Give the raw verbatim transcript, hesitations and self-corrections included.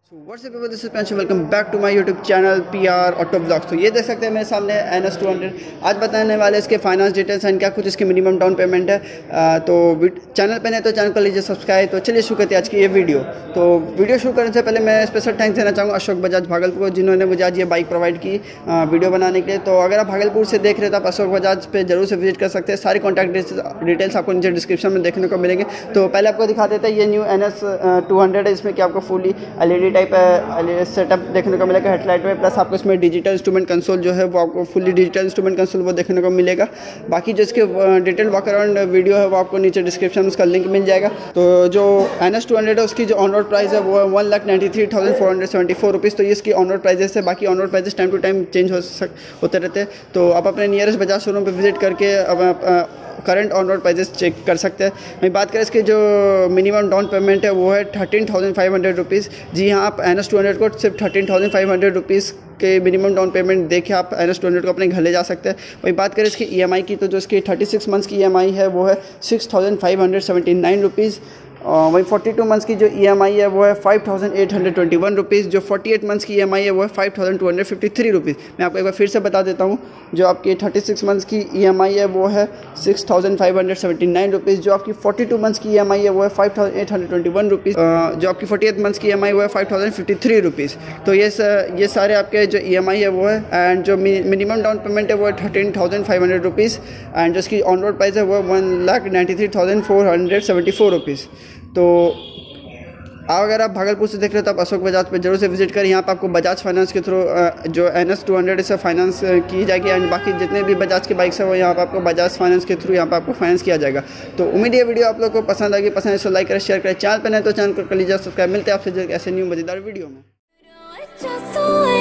WhatsApp people, this is pension. Welcome back to my YouTube channel P R auto blogs. तो ये देख सकते हैं मेरे सामने एन एस टू हंड्रेड। आज बताने वाले इसके फाइनेंस डिटेल्स एंड क्या कुछ इसकी मिनिमम डाउन पेमेंट है। आ, तो चैनल पे नहीं तो चैनल कर लीजिए सब्सक्राइब। तो चलिए शुरू करते हैं आज की ये वीडियो। तो वीडियो शुरू करने से पहले मैं स्पेशल थैंक्स देना चाहूँगा अशोक बजाज भागलपुर, जिन्होंने मुझे आज ये बाइक प्रोवाइड की आ, वीडियो बनाने के लिए। तो अगर आप भागलपुर से देख रहे हो तो आप अशोक बजाज पे जरूर से विजिट कर सकते हैं। सारी कॉन्टैक्ट डिटेल्स आपको नीचे डिस्क्रिप्शन में देखने को मिलेंगे। तो पहले आपको दिखा देते हैं ये new N S two hundred है। इसमें क्या आपको fully L E D type setup देखने को मिलेगा हेडलाइट में, प्लस आपको इसमें डिजिटल इंस्ट्रूमेंट कंसोल जो है वो आपको फुली डिजिटल इंस्ट्रूमेंट कंसोल वो देखने को मिलेगा। बाकी जो इसके डिटेल वॉक अराउंड वीडियो है वो आपको नीचे डिस्क्रिप्शन में उसका लिंक मिल जाएगा। तो जो एन एस टू हंड्रेड है उसकी जो ऑन रोड प्राइस है वो है one lakh ninety three thousand four hundred seventy four rupees. तो ये इसकी ऑन रोड प्राइजेस है। बाकी on road prices time to time change हो सक होते रहते हैं। तो आप अपने नियरेस्ट बजाज शोरूम पर विजिट करके अब current on road prices check कर सकते हैं। मैं बात करें इसकी जो मिनिमम डाउन पेमेंट है वो है thirteen thousand five hundred rupees. जी हाँ, आप एन एस टू हंड्रेड को सिर्फ thirteen thousand five hundred rupees के मिनिमम डाउन पेमेंट देके आप एन एस टू हंड्रेड को अपने घर ले जा सकते हैं। वही बात करें इसकी ई एम आई की, तो जो इसकी थर्टी सिक्स मंथ्स की ई एम आई है वो है six thousand five hundred seventy nine rupees. वही फोर्टी टू मंथ्स की जो ई एम आई है वो है five thousand eight hundred twenty one rupees. जो फोर्टी एट मंथ्स की ई एम आई है वो है five thousand two hundred fifty three rupees. मैं आपको एक बार फिर से बता देता हूँ, जो आपकी थर्टी सिक्स मंथ्स की ई एम आई है वो है six thousand five hundred seventy nine rupees. जो आपकी फोर्टी टू मंथ्स की ई एम आई है वो है five thousand eight hundred twenty one rupees. जो आपकी फोर्टी एट मंथ्स की ई एम आई वो है five thousand fifty three rupees. तो ये ये सारे आपके जो ई एम आई है वो है। एंड जो मिनिमम डाउन पेमेंट है वो है thirteen thousand five hundred rupees. And जो इसकी ऑन रोड प्राइस है वो one lakh ninety three thousand four hundred seventy four rupees. तो अगर आप भागलपुर से देख रहे हो तो आप अशोक बजाज पे जरूर से विजिट करें। यहाँ पे आपको बजाज फाइनेंस के थ्रू जो एन एस टू हंड्रेड से फाइनेंस की जाएगी। एंड बाकी जितने भी बजाज की बाइक्स है वो यहाँ पे आपको बजाज फाइनेंस के थ्रू यहाँ पे आपको फाइनेंस किया जाएगा। तो उम्मीद है वीडियो आप लोग को पसंद आएगी। पसंद है तो लाइक करें, शेयर करें। चैनल पर नहीं तो चैनल को कर लीजिए सब्सक्राइब। मिलते हैं आपसे ऐसे न्यू मजेदार वीडियो में।